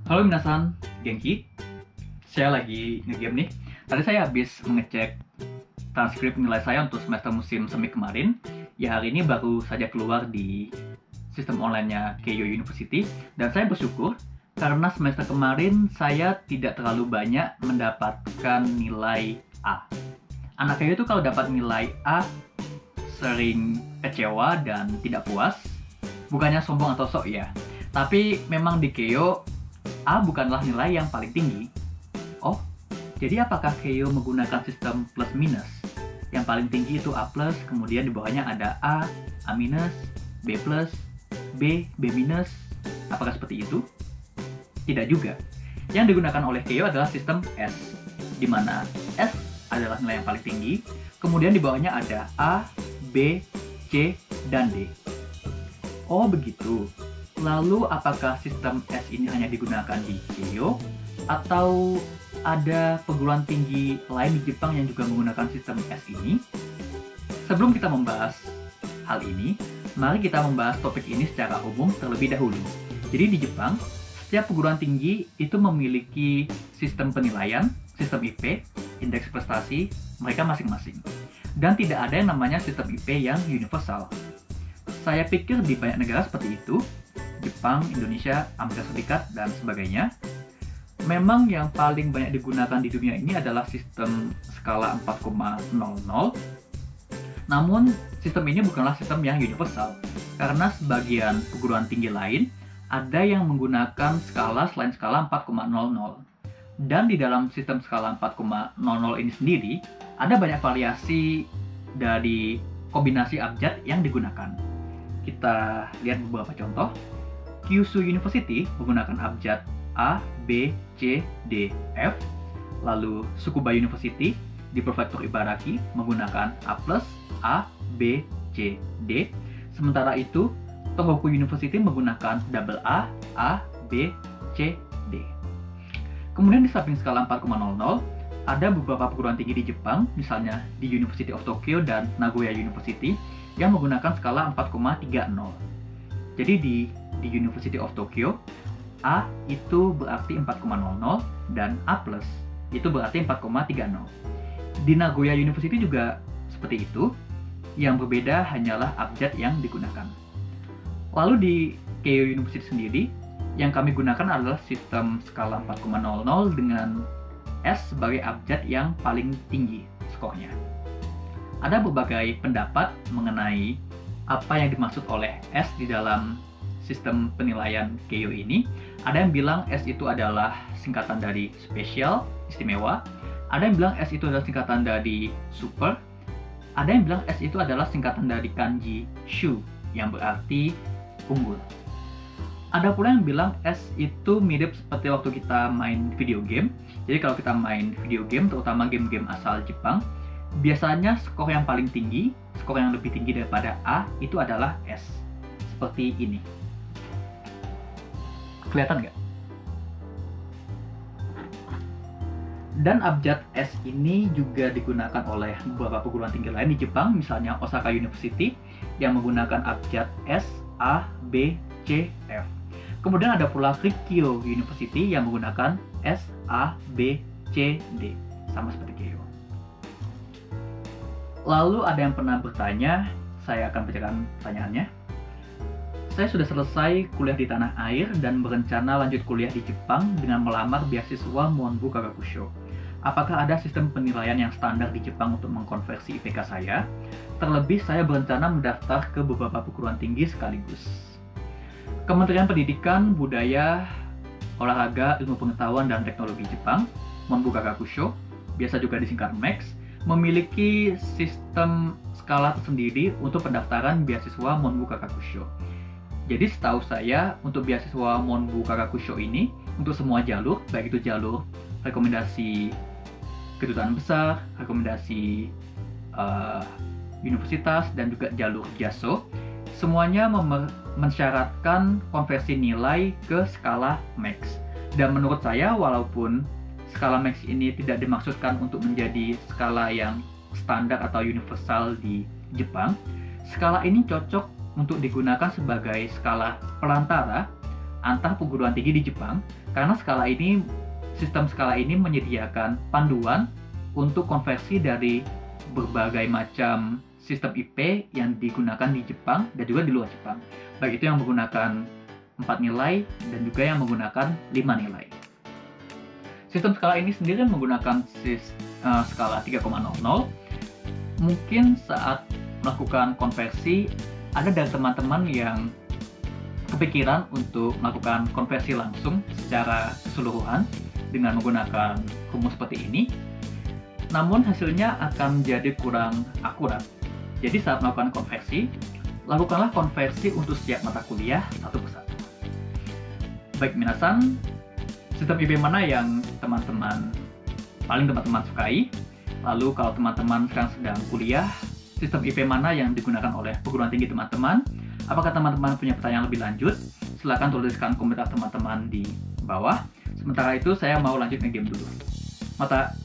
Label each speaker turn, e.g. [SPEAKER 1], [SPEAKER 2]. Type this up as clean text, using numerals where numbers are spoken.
[SPEAKER 1] Halo minasan, Genki. Saya lagi ngegame nih. Tadi saya habis mengecek transkrip nilai saya untuk semester musim semi kemarin. Ya hari ini baru saja keluar di sistem online-nya Keio University. Dan saya bersyukur karena semester kemarin saya tidak terlalu banyak mendapatkan nilai A. Anak Keio itu kalau dapat nilai A sering kecewa dan tidak puas. Bukannya sombong atau sok ya. Tapi memang di Keio A bukanlah nilai yang paling tinggi. Oh, jadi apakah Keio menggunakan sistem plus minus? Yang paling tinggi itu A+, kemudian di bawahnya ada A, A-, B+, B, B-. Apakah seperti itu? Tidak juga. Yang digunakan oleh Keio adalah sistem S, di mana S adalah nilai yang paling tinggi, kemudian di bawahnya ada A, B, C, dan D. Oh begitu. Lalu apakah sistem S ini hanya digunakan di Keio atau ada perguruan tinggi lain di Jepang yang juga menggunakan sistem S ini? Sebelum kita membahas hal ini, mari kita membahas topik ini secara umum terlebih dahulu. Jadi di Jepang, setiap perguruan tinggi itu memiliki sistem penilaian, sistem IP, indeks prestasi mereka masing-masing. Dan tidak ada yang namanya sistem IP yang universal. Saya pikir di banyak negara seperti itu, Jepang, Indonesia, Amerika Serikat, dan sebagainya. Memang yang paling banyak digunakan di dunia ini adalah sistem skala 4,00. Namun, sistem ini bukanlah sistem yang universal, karena sebagian perguruan tinggi lain ada yang menggunakan skala selain skala 4,00. Dan di dalam sistem skala 4,00 ini sendiri, ada banyak variasi dari kombinasi abjad yang digunakan. Kita lihat beberapa contoh. Kyushu University menggunakan abjad A, B, C, D, F. Lalu Tsukuba University di Prefektur Ibaraki menggunakan A+, A, B, C, D. Sementara itu, Tohoku University menggunakan double A, B, C, D. Kemudian di samping skala 4,00, ada beberapa perguruan tinggi di Jepang, misalnya di University of Tokyo dan Nagoya University, yang menggunakan skala 4,30. Jadi di University of Tokyo, A itu berarti 4,00 dan A+ itu berarti 4,30. Di Nagoya University juga seperti itu, yang berbeda hanyalah abjad yang digunakan. Lalu di Keio University sendiri, yang kami gunakan adalah sistem skala 4,00 dengan S sebagai abjad yang paling tinggi skornya. Ada berbagai pendapat mengenai apa yang dimaksud oleh S di dalam sistem penilaian Keio ini. Ada yang bilang S itu adalah singkatan dari spesial, istimewa. Ada yang bilang S itu adalah singkatan dari super. Ada yang bilang S itu adalah singkatan dari kanji shu, yang berarti unggul. Ada pula yang bilang S itu mirip seperti waktu kita main video game. Jadi kalau kita main video game, terutama game-game asal Jepang, biasanya skor yang paling tinggi, skor yang lebih tinggi daripada A, itu adalah S. Seperti ini. Kelihatan nggak? Dan abjad S ini juga digunakan oleh beberapa perguruan tinggi lain di Jepang, misalnya Osaka University yang menggunakan abjad S, A, B, C, F. Kemudian ada pula Rikkyō University yang menggunakan S, A, B, C, D, sama seperti Keio. Lalu ada yang pernah bertanya, saya akan bacakan pertanyaannya. Saya sudah selesai kuliah di tanah air dan berencana lanjut kuliah di Jepang dengan melamar beasiswa Monbu Kagakusho. Apakah ada sistem penilaian yang standar di Jepang untuk mengkonversi IPK saya? Terlebih saya berencana mendaftar ke beberapa perguruan tinggi sekaligus. Kementerian Pendidikan, Budaya, Olahraga, Ilmu Pengetahuan dan Teknologi Jepang, Monbu Kagakusho, biasa juga disingkat MEX, memiliki sistem skala tersendiri untuk pendaftaran beasiswa Monbu Kagakusho. Jadi setahu saya untuk beasiswa Monbu Kagakusho ini untuk semua jalur, baik itu jalur rekomendasi kedutaan besar, rekomendasi universitas dan juga jalur JASO, semuanya mensyaratkan konversi nilai ke skala MAX. Dan menurut saya walaupun skala MAX ini tidak dimaksudkan untuk menjadi skala yang standar atau universal di Jepang, skala ini cocok untuk digunakan sebagai skala perantara antar perguruan tinggi di Jepang, karena sistem skala ini menyediakan panduan untuk konversi dari berbagai macam sistem IP yang digunakan di Jepang dan juga di luar Jepang. Baik itu yang menggunakan 4 nilai dan juga yang menggunakan 5 nilai. Sistem skala ini sendiri menggunakan skala 3,00. Mungkin saat melakukan konversi, ada dari teman-teman yang kepikiran untuk melakukan konversi langsung secara keseluruhan dengan menggunakan rumus seperti ini. Namun hasilnya akan menjadi kurang akurat. Jadi saat melakukan konversi, lakukanlah konversi untuk setiap mata kuliah satu persatu. Baik minasan, sistem IP mana yang teman-teman sukai? Lalu kalau teman-teman sekarang sedang kuliah, sistem IP mana yang digunakan oleh perguruan tinggi teman-teman? Apakah teman-teman punya pertanyaan lebih lanjut? Silahkan tuliskan komentar teman-teman di bawah. Sementara itu saya mau lanjut nge-game dulu. Mata